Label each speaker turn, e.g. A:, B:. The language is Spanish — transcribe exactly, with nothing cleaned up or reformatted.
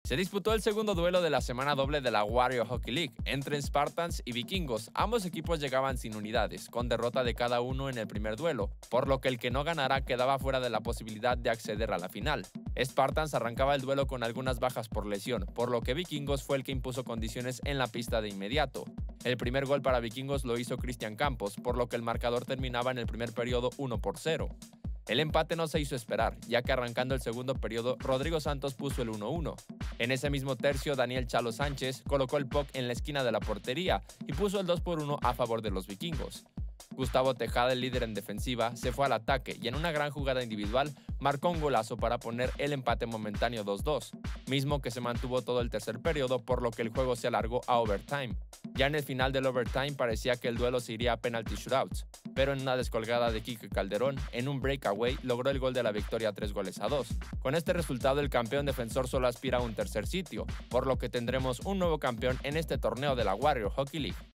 A: Se disputó el segundo duelo de la semana doble de la Warrior Hockey League entre Spartans y Vikingos. Ambos equipos llegaban sin unidades, con derrota de cada uno en el primer duelo, por lo que el que no ganara quedaba fuera de la posibilidad de acceder a la final. Spartans arrancaba el duelo con algunas bajas por lesión, por lo que Vikingos fue el que impuso condiciones en la pista de inmediato. El primer gol para Vikingos lo hizo Cristian Campos, por lo que el marcador terminaba en el primer periodo uno por cero. El empate no se hizo esperar, ya que arrancando el segundo periodo, Rodrigo Santos puso el uno uno. En ese mismo tercio, Daniel Chalo Sánchez colocó el puck en la esquina de la portería y puso el dos por uno a favor de los Vikingos. Gustavo Tejada, el líder en defensiva, se fue al ataque y en una gran jugada individual marcó un golazo para poner el empate momentáneo dos dos, mismo que se mantuvo todo el tercer periodo, por lo que el juego se alargó a overtime. Ya en el final del overtime parecía que el duelo se iría a penalty shootouts, pero en una descolgada de Quique Calderón, en un breakaway, logró el gol de la victoria tres goles a dos. Con este resultado, el campeón defensor solo aspira a un tercer sitio, por lo que tendremos un nuevo campeón en este torneo de la Warrior Hockey League.